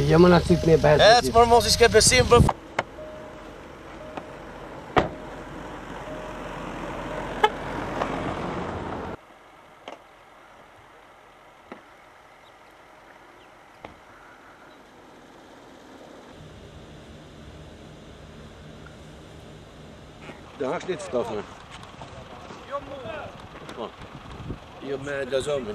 Jo më na cik në besë. Ec për mos I s'ke besim për... Det här slits då för. Jo me gazomin.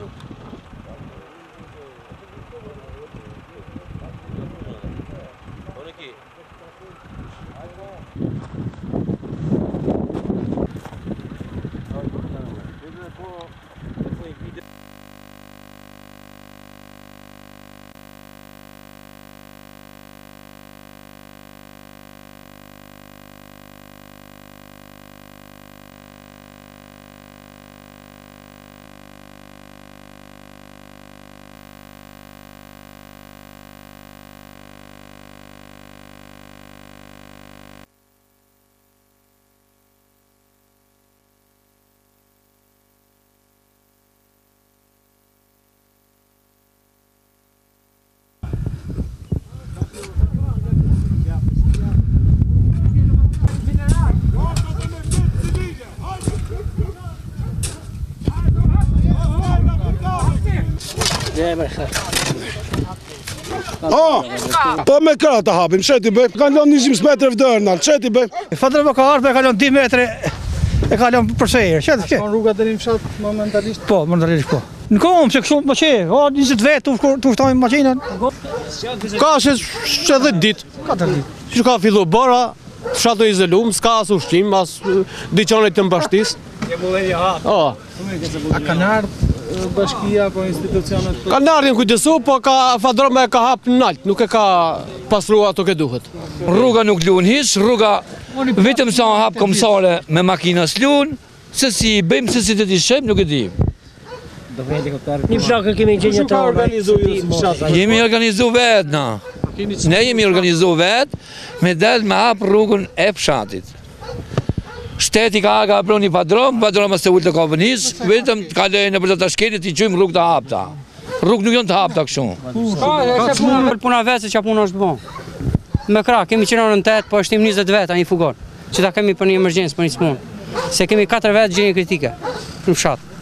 Olha aqui. Po me krata hapim, çeti bë. Kalon 20 metrë vdërnal, çeti bë. Fatrëvo ka ardhur, kalon 2 metrë. E kalon për sejër. Çet. Ka rruga deri në fshat momentalisht. Po, momentalisht po. Në kom se kështu më çe, 20 vet tu shtojmë makinën. Ka se 10 ditë. 4 ditë. Që ka fillu bora, fshato izolum, s'ka as ushqim, as dyqanet të mbashtis. A kanë ardhur bashkia apo institucionet? Kanë ardhur kujdesu, po ka Fadroma e ka hap në nalt, nuk e ka pastruar ato që duhet. Rruga nuk luan hiç, rruga vetëm sa hap komsare me makina s'luan, se si I bëjmë, se si të t'i shem, nuk e di. Një fshakë kemi gjenjë të Jemi organizu vetë na. Ne jemi organizu vetë, me del me hap rrugën e fshatit. Shteti ka pru një padroma se ullë të ka vënis, vetëm të kalojnë në për të tashketit I qujmë rrugë të hapta. Rrugë nuk jonë të hapta kështu. Puna vetë se që puna është bon. Me kra, kemi qenë në 8, po është 20 vetë a një fugar. Që ta kemi për një emergjensë, për një smunë. Se kemi 4 vetë gjenje kritike në fshat.